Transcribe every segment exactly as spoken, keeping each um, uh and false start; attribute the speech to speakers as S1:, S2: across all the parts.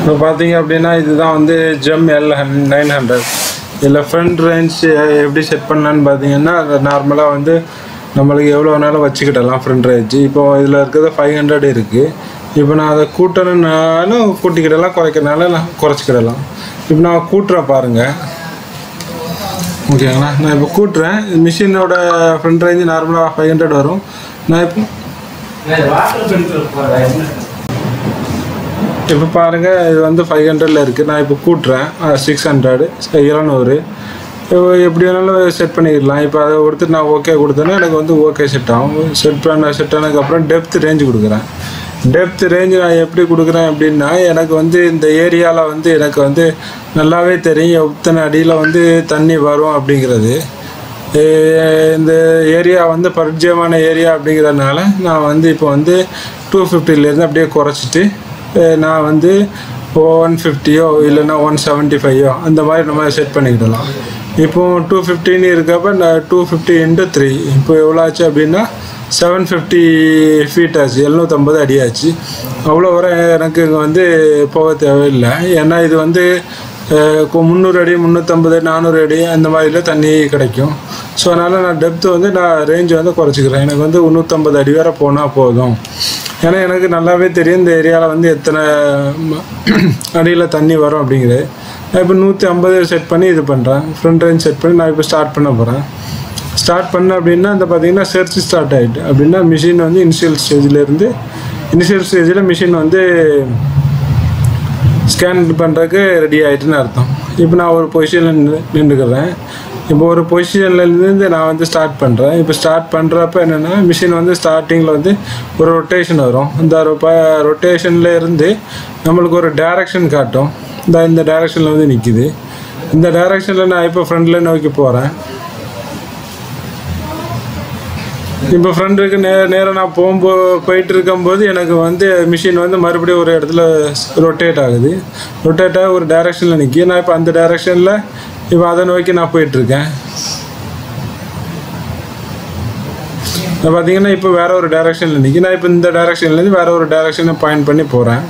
S1: இப்போ பார்த்தீங்க அப்படின்னா இதுதான் வந்து ஜெம் எல் நைன் ஹண்ட்ரட். இதில் ஃப்ரண்ட் ரேஞ்ச் எப்படி செட் பண்ணலான்னு பார்த்தீங்கன்னா நார்மலாக வந்து நம்மளுக்கு எவ்வளோ வேணாலும் வச்சுக்கிடலாம் ஃப்ரண்ட் ரேஞ்சு. இப்போ இதில் இருக்கிறது ஃபைவ் ஹண்ட்ரட் இருக்குது. இப்போ நான் அதை கூட்டணுன்னாலும் கூட்டிக்கிடலாம், குறைக்கிறனால நான் குறைச்சிக்கிடலாம். இப்போ நான் கூட்டுறேன் பாருங்கள், ஓகேங்களா? நான் இப்போ கூட்டுறேன். மிஷினோட ஃப்ரண்ட் ரேஞ்சு நார்மலாக ஃபைவ் ஹண்ட்ரட் வரும். நான் இப்போ இப்போ பாருங்கள், இது வந்து ஃபைவ் ஹண்ட்ரடில் இருக்குது. நான் இப்போ கூட்டுறேன் சிக்ஸ் ஹண்ட்ரடு எழுநூறு எப்படி வேணாலும் செட் பண்ணிடலாம். இப்போ அதை கொடுத்துட்டு நான் ஓகே கொடுத்தேன்னா எனக்கு வந்து ஓகே செட் ஆகும். செட் பண்ண செட் ஆனதுக்கப்புறம் டெப்த் ரேஞ்சு கொடுக்குறேன். டெப்த் ரேஞ்சு நான் எப்படி கொடுக்குறேன் அப்படின்னா, எனக்கு வந்து இந்த ஏரியாவில் வந்து எனக்கு வந்து நல்லாவே தெரியும் எத்தனை அடியில் வந்து தண்ணி வரும் அப்படிங்கிறது. இந்த ஏரியா வந்து பரிச்சயமான ஏரியா அப்படிங்கிறதுனால நான் வந்து இப்போ வந்து டூ ஃபிஃப்டிலேருந்து அப்படியே குறைச்சிட்டு நான் வந்து ஒன் ஃபிஃப்டியோ இல்லைன்னா ஒன் செவன்ட்டி ஃபைவோ அந்த மாதிரி நம்ம செட் பண்ணிக்கிடலாம். இப்போது டூ ஃபிஃப்டின்னு இருக்கப்போ நான் டூ ஃபிஃப்டி இன்ட்டு த்ரீ இப்போ எவ்வளோ ஆச்சு அப்படின்னா செவன் ஃபிஃப்டி ஃபீட் ஆச்சு, எழுநூற்றம்பது அடி ஆச்சு. அவ்வளோ வர எனக்கு இங்கே வந்து போக தேவையில்லை. ஏன்னா இது வந்து முந்நூறு அடி முந்நூற்றம்பது நானூறு அடி அந்த மாதிரிலாம் தண்ணி கிடைக்கும். ஸோ அதனால் நான் டெப்த்து வந்து நான் ரேஞ்சு வந்து குறைச்சிக்கிறேன். எனக்கு வந்து முந்நூற்றம்பது அடி வரை போனால் போதும். ஏன்னா எனக்கு நல்லாவே தெரியும் இந்த ஏரியாவில் வந்து எத்தனை அடியில் தண்ணி வரும் அப்படிங்கிறது. நான் இப்போ நூற்றி ஐம்பது செட் பண்ணி இது பண்ணுறேன். ஃப்ரண்ட் ரேஞ்ச் செட் பண்ணி நான் இப்போ ஸ்டார்ட் பண்ண போகிறேன். ஸ்டார்ட் பண்ண அப்படின்னா இந்த பார்த்திங்கன்னா சர்ச் ஸ்டார்ட் ஆகிட்டு அப்படின்னா மிஷின் வந்து இனிஷியல் ஸ்டேஜிலேருந்து இனிஷியல் ஸ்டேஜில் மிஷின் வந்து ஸ்கேன் பண்ணுறதுக்கு ரெடி ஆகிட்டுன்னு அர்த்தம். இப்போ நான் ஒரு பொசிஷனில் நின்று நின்றுக்கிறேன். இப்போ ஒரு பொசிஷன்லேருந்து நான் வந்து ஸ்டார்ட் பண்ணுறேன். இப்போ ஸ்டார்ட் பண்ணுறப்ப என்னென்னா மிஷின் வந்து ஸ்டார்டிங்கில் வந்து ஒரு ரொட்டேஷன் வரும். இந்த ரொட்டேஷனில் இருந்து நம்மளுக்கு ஒரு டைரக்ஷன் காட்டும். இந்த இந்த டைரக்ஷனில் வந்து நிற்கிது. இந்த டைரக்ஷனில் நான் இப்போ ஃப்ரண்டில் நோக்கி போகிறேன். இப்போ ஃப்ரெண்டுக்கு நே நேராக நான் போகும்போ போயிட்டு இருக்கும்போது எனக்கு வந்து மிஷின் வந்து மறுபடியும் ஒரு இடத்துல ரொட்டேட் ஆகுது. ரொட்டேட் ஆக ஒரு டைரெக்ஷனில் நிற்கி நான் இப்போ அந்த டைரெக்ஷனில் இப்போ அதை நோக்கி நான் போயிட்டுருக்கேன். நான் பார்த்தீங்கன்னா இப்போ வேறு ஒரு டைரெக்ஷனில் நிற்கி நான் இப்போ இந்த டைரெக்ஷன்லேருந்து வேறு ஒரு டைரெக்ஷனை பாயிண்ட் பண்ணி போகிறேன்.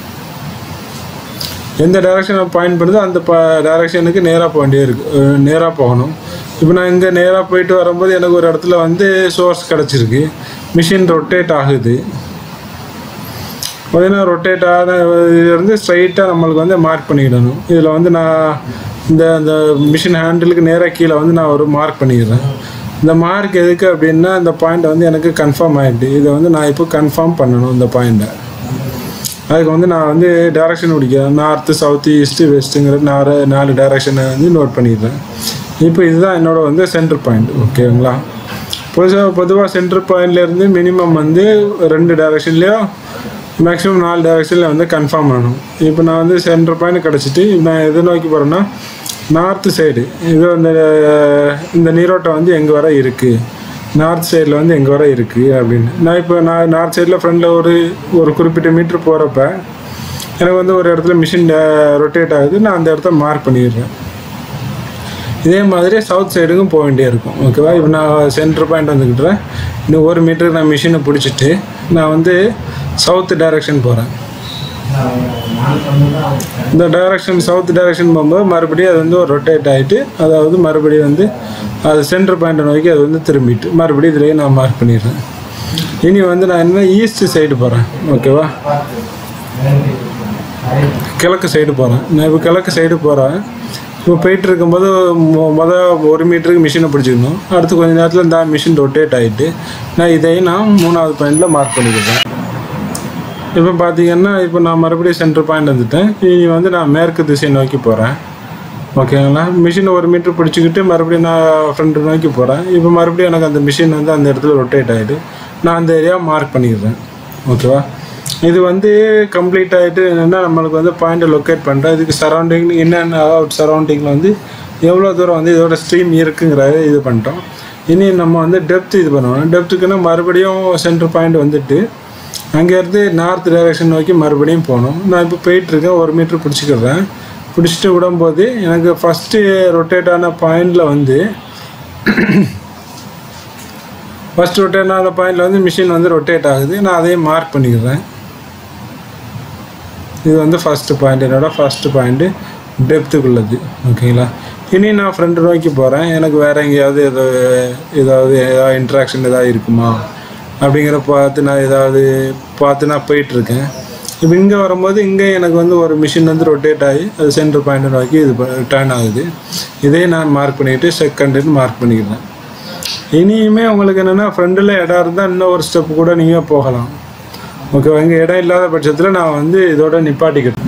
S1: எந்த டைரெக்ஷனை பாயிண்ட் பண்ணுதோ அந்த ப டைரெக்ஷனுக்கு நேராக போக வேண்டிய இருக்குது, நேராக போகணும். இப்போ நான் இங்கே நேராக போயிட்டு வரும்போது எனக்கு ஒரு இடத்துல வந்து சோர்ஸ் கிடச்சிருக்கு. மிஷின் ரொட்டேட் ஆகுது. பார்த்தீங்கன்னா ரொட்டேட் ஆன இதுலேருந்து ஸ்ட்ரைட்டாக நம்மளுக்கு வந்து மார்க் பண்ணிக்கிடணும். இதில் வந்து நான் இந்த இந்த மிஷின் ஹேண்டிலுக்கு நேராக கீழே வந்து நான் ஒரு மார்க் பண்ணிக்கிறேன். இந்த மார்க் எதுக்கு அப்படின்னா இந்த பாயிண்ட்டை வந்து எனக்கு கன்ஃபார்ம் ஆகிட்டு இதை வந்து நான் இப்போ கன்ஃபார்ம் பண்ணணும். இந்த பாயிண்ட்டை அதுக்கு வந்து நான் வந்து டைரெக்ஷன் பிடிக்கிறேன். நார்த்து சவுத்து ஈஸ்ட்டு வெஸ்ட்டுங்கிற நாலு நாலு டைரெக்ஷனை வந்து நோட் பண்ணிடுறேன். இப்போ இதுதான் என்னோட வந்து சென்டர் பாயிண்ட், ஓகேங்களா? பொதுவாக பொதுவாக சென்டர் பாயிண்ட்லேருந்து மினிமம் வந்து ரெண்டு டைரெக்ஷன்லேயோ மேக்ஸிமம் நாலு டைரெக்ஷனில் வந்து கன்ஃபார்ம் பண்ணணும். இப்போ நான் வந்து சென்டர் பாயிண்ட் கிடச்சிட்டு இப்போ நான் எதை நோக்கி போகிறேன்னா நார்த்து சைடு. இது அந்த இந்த நீரோட்டம் வந்து எங்கே வர இருக்குது, நார்த் சைடில் வந்து எங்கே வர இருக்குது அப்படின்னு. நான் இப்போ நான் நார்த் சைடில் ஃப்ரண்டில் ஒரு ஒரு குறிப்பிட்ட மீட்ரு போகிறப்ப எனக்கு வந்து ஒரு இடத்துல மிஷின் ரொட்டேட் ஆகுது. நான் அந்த இடத்த மார்க் பண்ணிடுறேன். இதே மாதிரி சவுத் சைடுக்கும் போக வேண்டிய இருக்கும், ஓகேவா? இப்போ நான் சென்டர் பாயிண்ட் வந்துக்கிட்டுறேன். இன்னும் ஒரு மீட்டருக்கு நான் மிஷினை பிடிச்சிட்டு நான் வந்து சவுத்து டைரெக்ஷன் போகிறேன். இந்த டைரெக்ஷன் சவுத் டைரெக்ஷன் போகும்போது மறுபடியும் அது வந்து ஒரு ரொட்டேட் ஆகிட்டு அதாவது மறுபடியும் வந்து அது சென்டர் பாயிண்ட்டை நோக்கி அது வந்து திரும்பிட்டு மறுபடியும் இதுலேயே நான் மார்க் பண்ணிடுறேன். இனி வந்து நான் என்ன ஈஸ்ட் சைடு போகிறேன், ஓகேவா? கிழக்கு சைடு போகிறேன். நான் இப்போ கிழக்கு சைடு போகிறேன். இப்போ போயிட்டு இருக்கும்போது மொதல் ஒரு மீட்டருக்கு மிஷினை பிடிச்சிக்கணும். அடுத்து கொஞ்சம் நேரத்தில் இந்த மிஷின் ரொட்டேட் ஆகிட்டு நான் இதையும் நான் மூணாவது பாயிண்டில் மார்க் பண்ணிக்கிறேன். இப்போ பார்த்தீங்கன்னா இப்போ நான் மறுபடியும் சென்டர் பாயிண்ட் வந்துட்டேன். இனி வந்து நான் மேற்கு திசை நோக்கி போகிறேன், ஓகேங்களா? மிஷினை ஒரு மீட்டர் பிடிச்சிக்கிட்டு மறுபடியும் நான் ஃப்ரண்ட் நோக்கி போகிறேன். இப்போ மறுபடியும் எனக்கு அந்த மிஷின் வந்து அந்த இடத்துல ரொட்டேட் ஆகிட்டு நான் அந்த ஏரியாவை மார்க் பண்ணிடுறேன், ஓகேவா? இது வந்து கம்ப்ளீட் ஆகிட்டு என்னென்னா நம்மளுக்கு வந்து பாயிண்ட்டை லொக்கேட் பண்ணுறேன். இதுக்கு சரௌண்டிங் என்னென்ன அவுட் சரௌண்டிங்கில் வந்து எவ்வளோ தூரம் வந்து இதோட ஸ்ட்ரீம் இருக்குங்கிறத இது பண்ணிட்டோம். இனி நம்ம வந்து டெப்த் இது பண்ணுவோம். டெப்த்துக்குன்னா மறுபடியும் சென்டர் பாயிண்ட் வந்துட்டு அங்கேருந்து நார்த் டைரெக்ஷன் நோக்கி மறுபடியும் போகணும். நான் இப்போ போயிட்டுருக்கேன். ஒரு மீட்ரு பிடிச்சிக்கிறேன். பிடிச்சிட்டு விடும்போது எனக்கு ஃபஸ்ட்டு ரொட்டேட் ஆன பாயிண்டில் வந்து ஃபஸ்ட் ரொட்டேட் ஆன பாயிண்டில் வந்து மிஷின் வந்து ரொட்டேட் ஆகுது. நான் அதையும் மார்க் பண்ணிக்கிறேன். இது வந்து ஃபஸ்ட்டு பாயிண்ட், என்னோடய ஃபஸ்ட்டு பாயிண்ட்டு டெப்த்துக்குள்ளது. ஓகேங்களா? இனி நான் ஃப்ரெண்டு நோக்கி போகிறேன். எனக்கு வேறு எங்கேயாவது ஏதோ ஏதாவது ஏதாவது இன்ட்ராக்ஷன் ஏதாவது இருக்குமா அப்படிங்கிற பார்த்து நான் ஏதாவது பார்த்து நான் போயிட்டுருக்கேன். இப்போ இங்கே வரும்போது இங்கே எனக்கு வந்து ஒரு மிஷின் வந்து ரொட்டேட் ஆகி அது சென்டர் பாயிண்ட்டை நோக்கி இது டர்ன் ஆகுது. இதே நான் மார்க் பண்ணிக்கிட்டு செகண்டுன்னு மார்க் பண்ணிக்கிறேன். இனியுமே உங்களுக்கு என்னென்னா ஃப்ரெண்டில் இடம் இருந்தால் இன்னும் ஒரு ஸ்டெப்பு கூட நீங்கள் போகலாம். ஓகேவா? இங்கே இடம் இல்லாத பட்சத்தில் நான் வந்து இதோட நிப்பாட்டிக்கிட்டேன்.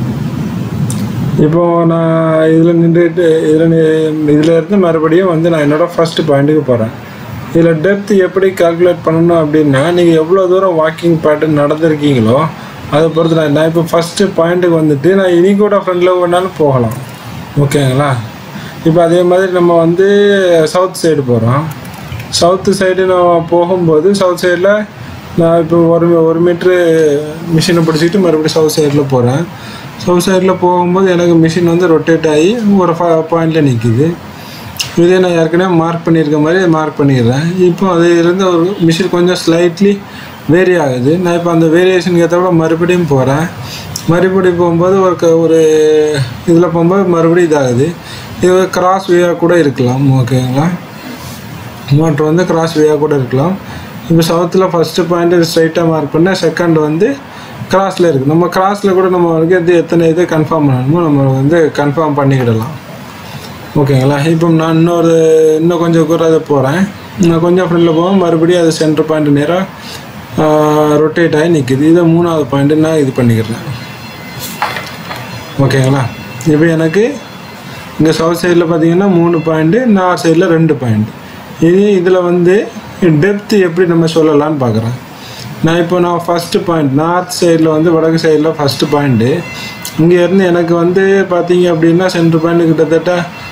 S1: இப்போது நான் இதில் நின்றுட்டு இதில் இதில் இருந்து மறுபடியும் வந்து நான் என்னோடய ஃபஸ்ட்டு பாயிண்ட்டுக்கு போகிறேன். இதில் டெப்த் எப்படி கால்குலேட் பண்ணணும் அப்படின்னா, நீங்கள் எவ்வளோ தூரம் வாக்கிங் பேட்டர்ன் நடந்திருக்கீங்களோ அதை பொறுத்து நான் நான் இப்போ ஃபஸ்ட்டு பாயிண்ட்டுக்கு வந்துட்டு நான் இனி கூட ஃப்ரெண்டில் வேணாலும் போகலாம். ஓகேங்களா? இப்போ அதே மாதிரி நம்ம வந்து சவுத் சைடு போகிறோம். சவுத்து சைடு நான் போகும்போது சவுத் சைடில் நான் இப்போ ஒரு ஒரு மீட்ரு மிஷினை பிடிச்சிக்கிட்டு மறுபடியும் சவுத் சைடில் போகிறேன். சவுத் சைடில் போகும்போது எனக்கு மிஷின் வந்து ரொட்டேட் ஆகி ஒரு ஃப பாயிண்டில் நிற்கிது. இதே நான் ஏற்கனவே மார்க் பண்ணியிருக்க மாதிரி மார்க் பண்ணிடுறேன். இப்போ அது இருந்து ஒரு மிஷின் கொஞ்சம் ஸ்லைட்லி வேரி ஆகுது. நான் இப்போ அந்த வேரியேஷனுக்கு ஏற்றப்பட மறுபடியும் போகிறேன். மறுபடியும் போகும்போது ஒரு க ஒரு இதில் போகும்போது மறுபடியும் இதாகுது. இது கிராஸ் வேயாக கூட இருக்கலாம். ஓகேங்களா? மோட்ரு வந்து கிராஸ் வேயாக கூட இருக்கலாம். இப்போ சவுத்தில் ஃபஸ்ட்டு பாயிண்ட்டு ஸ்ட்ரைட்டாக மார்க் பண்ணால் செகண்ட் வந்து கிராஸில் இருக்குது. நம்ம கிராஸில் கூட நம்ம வந்து எது எத்தனை இது கன்ஃபார்ம் பண்ணணுமோ நம்ம வந்து கன்ஃபார்ம் பண்ணிக்கிடலாம். ஓகேங்களா? இப்போ நான் இன்னொரு இன்னும் கொஞ்சம் கூட அதை போகிறேன். நான் கொஞ்சம் ஃப்ரெண்டில் போவேன். மறுபடியும் அது சென்டர் பாயிண்ட் நேராக ரொட்டேட் ஆகி நிற்கிது. இதை மூணாவது பாயிண்ட்டு நான் இது பண்ணிக்கிறேன். ஓகேங்களா? இப்போ எனக்கு இங்கே சவுத் சைடில் பார்த்தீங்கன்னா மூணு பாயிண்ட்டு, நார்த் சைடில் ரெண்டு பாயிண்ட். இது இதில் வந்து டெப்த்து எப்படி நம்ம சொல்லலான்னு பார்க்குறேன். நான் இப்போ நான் ஃபஸ்ட்டு பாயிண்ட் நார்த் சைடில் வந்து வடக்கு சைடில் ஃபஸ்ட்டு பாயிண்ட்டு இங்கேருந்து எனக்கு வந்து பார்த்தீங்க அப்படின்னா சென்டர் பாயிண்ட் கிட்டத்தட்ட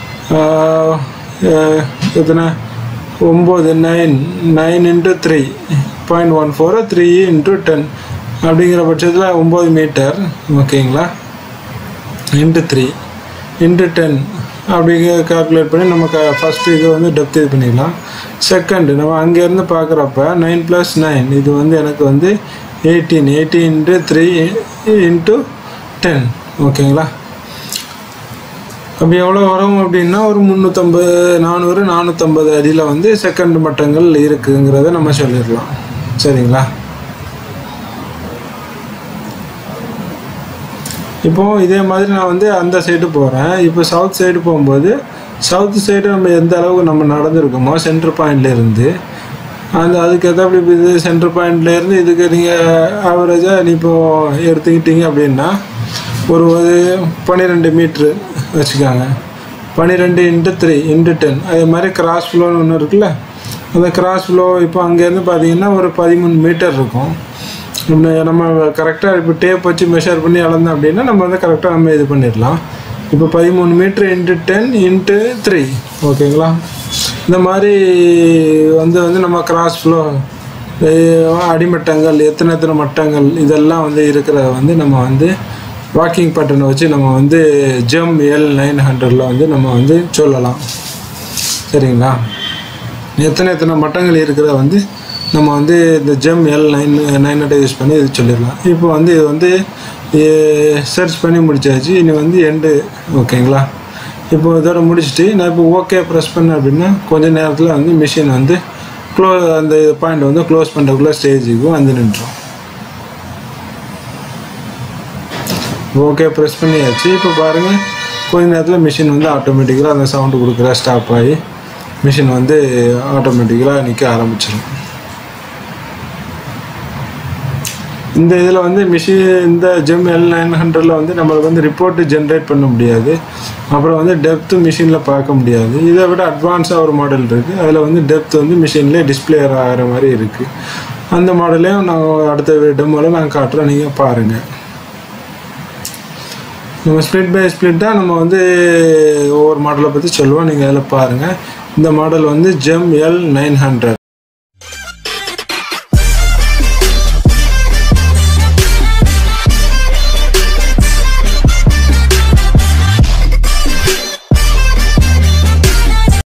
S1: எத்தனை ஒம்பது nine nine into three point one four three into ten அப்படிங்கிற பட்சத்தில் ஒம்பது மீட்டர். ஓகேங்களா? இன்ட்டு த்ரீ இன்ட்டு டென் அப்படி கால்குலேட் பண்ணி நம்ம க ஃபஸ்ட்டு இது வந்து டெப்த் இது பண்ணிக்கலாம். செகண்டு நம்ம அங்கேருந்து பார்க்குறப்ப நைன் ப்ளஸ் நைன் இது வந்து எனக்கு வந்து eighteen eighteen into three into ten. ஓகேங்களா? அப்படி எவ்வளோ வரும் அப்படின்னா ஒரு முந்நூற்றம்பது நானூறு நானூற்றம்பது அடியில் வந்து செகண்ட் மட்டங்கள் இருக்குங்கிறத நம்ம சொல்லிடலாம். சரிங்களா? இப்போது இதே மாதிரி நான் வந்து அந்த சைடு போகிறேன். இப்போ சவுத் சைடு போகும்போது சவுத் சைடு நம்ம எந்த அளவுக்கு நம்ம நடந்திருக்கோமோ சென்டர் பாயிண்ட்லேருந்து அந்த அதுக்கு எதாவது இது சென்டர் பாயிண்ட்லேருந்து இதுக்கு நீங்கள் ஆவரேஜாக நீ இப்போது எடுத்துக்கிட்டீங்க அப்படின்னா ஒரு பன்னிரெண்டு மீட்ரு வச்சுக்காங்க. பன்னிரெண்டு இன்ட்டு த்ரீ இன்ட்டு டென். அதே மாதிரி கிராஸ் ஃப்ளோன்னு ஒன்று இருக்குல்ல, அந்த கிராஸ் ஃப்ளோ இப்போ அங்கேருந்து பார்த்தீங்கன்னா ஒரு பதிமூணு மீட்டர் இருக்கும். நம்ம கரெக்டாக இப்போ டேப் வச்சு மெஷர் பண்ணி அளந்தோம் அப்படின்னா நம்ம வந்து கரெக்டாக நம்ம இது பண்ணிடலாம். இப்போ பதிமூணு metre into ten into three. ஓகேங்களா? இந்த மாதிரி வந்து வந்து நம்ம கிராஸ் ஃப்ளோ அடிமட்டங்கள் எத்தனை எத்தனை மட்டங்கள் இதெல்லாம் வந்து இருக்கிறத வந்து நம்ம வந்து வாக்கிங் பேட்டர்னை வச்சு நம்ம வந்து ஜெம் எல் நைன் ஹண்ட்ரடில் வந்து நம்ம வந்து சொல்லலாம். சரிங்களா? எத்தனை எத்தனை மட்டங்கள் இருக்கிறத வந்து நம்ம வந்து இந்த gem L nine nine hundred use பண்ணி இது சொல்லிடலாம். இப்போ வந்து இது வந்து சர்ச் பண்ணி முடிச்சாச்சு. இனி வந்து எண்டு. ஓகேங்களா? இப்போ இதோட முடிச்சுட்டு நான் இப்போ ஓகே ப்ரெஸ் பண்ணேன் அப்படின்னா கொஞ்சம் நேரத்தில் வந்து மிஷின் வந்து க்ளோ அந்த பாயிண்ட் வந்து க்ளோஸ் பண்ணுறதுக்குள்ள ஸ்டேஜுக்கு வந்து நின்றோம். ஓகே ப்ரெஸ் பண்ணியாச்சு. இப்போ பாருங்கள் கொஞ்ச நேரத்தில் மிஷின் வந்து ஆட்டோமேட்டிக்கலாக அந்த சவுண்டு கொடுக்குற ஸ்டாப் ஆகி மிஷின் வந்து ஆட்டோமேட்டிக்கலாக நிற்க ஆரம்பிச்சிடும். இந்த இதில் வந்து மிஷின் இந்த ஜெம் எல் நைன் ஹண்ட்ரடில் வந்து நம்மளுக்கு வந்து ரிப்போர்ட்டு ஜென்ரேட் பண்ண முடியாது. அப்புறம் வந்து டெப்த்து மிஷினில் பார்க்க முடியாது. இதை விட அட்வான்ஸாக ஒரு மாடல் இருக்குது. அதில் வந்து டெப்த் வந்து மிஷின்லேயே டிஸ்பிளே ஆகிற மாதிரி இருக்குது. அந்த மாடலையும் நான் அடுத்த டெமோவில் நான் காட்டுறேன், நீங்கள் பாருங்கள். நம்ம ஸ்ப்ளிட் பை ஸ்ப்ளிட்டாக நம்ம வந்து ஒவ்வொரு மாடலை பற்றி சொல்லுவோம், நீங்கள் அதில் பாருங்கள். இந்த மாடல் வந்து ஜெம் எல் நைன் ஹண்ட்ரட்.